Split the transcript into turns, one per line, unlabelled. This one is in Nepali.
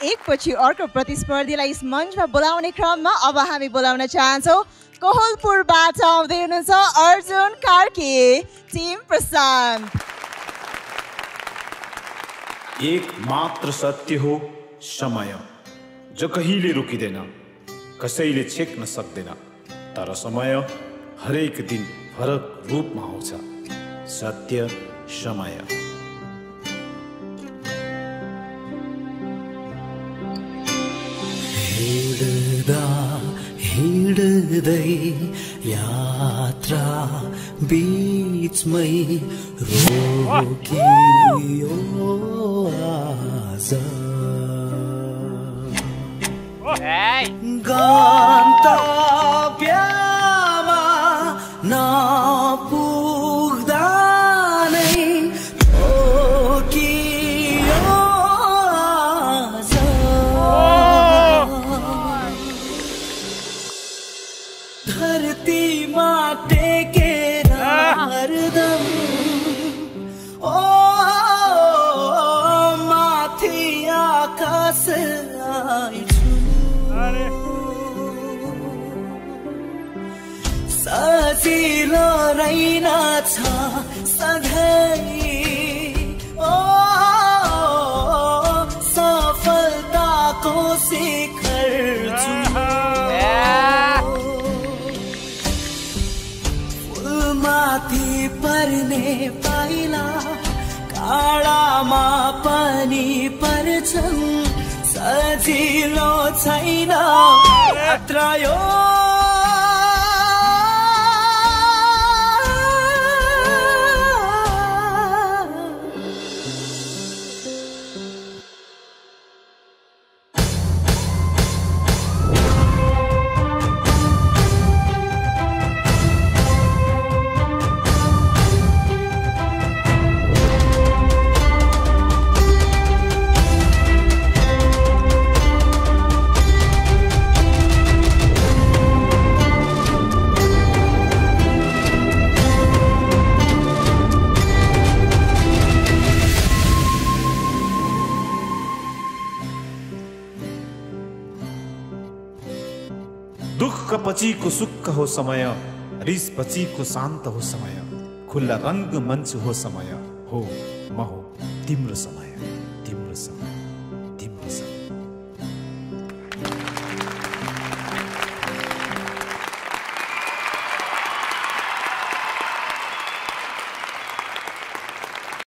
एकपछि अर्को प्रतिस्पर्धीलाई यस मञ्चमा बोलाउने क्रममा अब हामी बोलाउन चाहन्छौँ कोहलपुरबाट आउँदै हुनुहुन्छ अर्जुन कार्की टिम प्रशान्त।
एक मात्र सत्य हो समय, जो कहिले रोकिँदैन, कसैले छेक्न सक्दैन। तर समय हरेक दिन फरक रूपमा आउँछ। सत्य समय।
हिँड्दै यात्रा बीचमै रोकियो आज गन्तव्यमा नपुग्दा नै रोकियो आज धरतीमा टेकेर हरदम ओ माथि आकाश सजिलो रहेनछ सधैँ ओ सफलताको शिखर फुलमाथि पर्ने पाइला काँडामा पनि पर्छन् सजिलो छैन यात्रा यो
दुःख पछिको सुख हो समय, रिस पछिको शान्त हो समय, खुल्ला रङ्ग मञ्च हो समय, हो म हो तिम्रो समय, तिम्रो समय, तिम्रो समय।